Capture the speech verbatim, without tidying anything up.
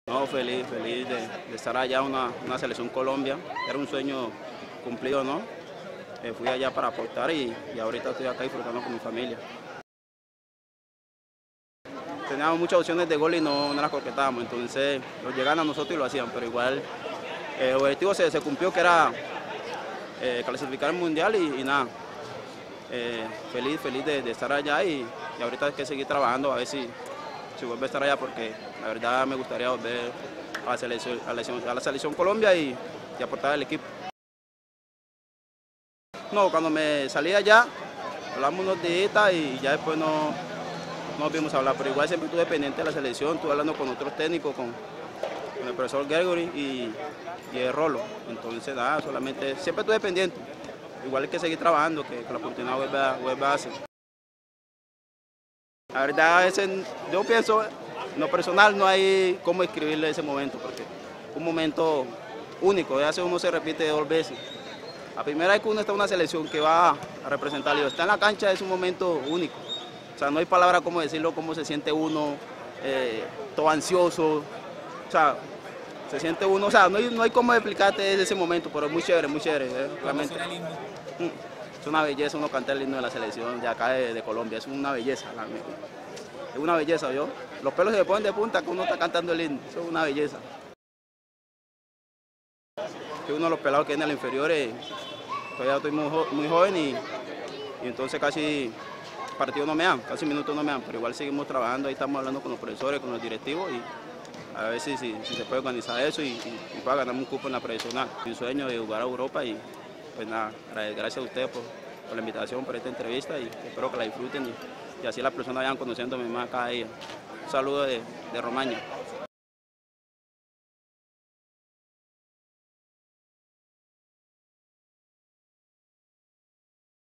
No, feliz, feliz de, de estar allá en una, una selección Colombia. Era un sueño cumplido, ¿no? Eh, fui allá para aportar y, y ahorita estoy acá disfrutando con mi familia. Teníamos muchas opciones de gol y no, no las concretábamos, entonces los llegaban a nosotros y lo hacían, pero igual eh, el objetivo se, se cumplió, que era eh, clasificar al Mundial y, y nada. Eh, feliz, feliz de, de estar allá y, y ahorita hay que seguir trabajando a ver si, si vuelve a estar allá, porque la verdad me gustaría volver a la selección, a la selección, a la selección Colombia y, y aportar al equipo. No, cuando me salí allá, hablamos unos días y ya después no, no nos vimos a hablar, pero igual siempre estuve pendiente de la selección, estuve hablando con otros técnicos, con, con el profesor Gregory y, y el Rolo, entonces nada, solamente siempre estuve pendiente. Igual hay que seguir trabajando, que, que la oportunidad vuelva, vuelva a hacer. La verdad, ese, yo pienso, en lo personal no hay cómo escribirle ese momento, porque es un momento único, ya uno se repite dos veces. La primera vez que uno está en una selección que va a representar y está en la cancha es un momento único. O sea, no hay palabra cómo decirlo, cómo se siente uno, eh, todo ansioso. O sea, se siente uno, o sea, no hay, no hay cómo explicarte ese momento, pero es muy chévere, muy chévere, ¿eh? Realmente. Es una belleza uno cantar el himno de la selección de acá de, de Colombia, es una belleza, es una belleza, yo. Los pelos se me ponen de punta que uno está cantando el himno, eso es una belleza. Que uno de los pelados que viene al inferior, eh, todavía estoy muy, jo muy joven y, y entonces casi partidos no me dan, casi minutos no me dan, pero igual seguimos trabajando, ahí estamos hablando con los profesores, con los directivos y a ver si, si, si se puede organizar eso y, y, y para ganar un cupo en la profesional. Mi sueño de jugar a Europa y pues nada, gracias a ustedes por, por la invitación, por esta entrevista y espero que la disfruten y, y así las personas vayan conociéndome más cada día. Un saludo de, de Romaña.